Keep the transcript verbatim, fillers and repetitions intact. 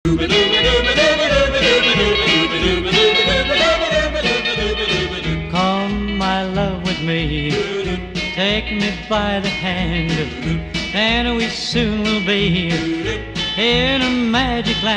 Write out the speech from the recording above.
Come, my love, with me, take me by the hand, and we soon will be in a magic land.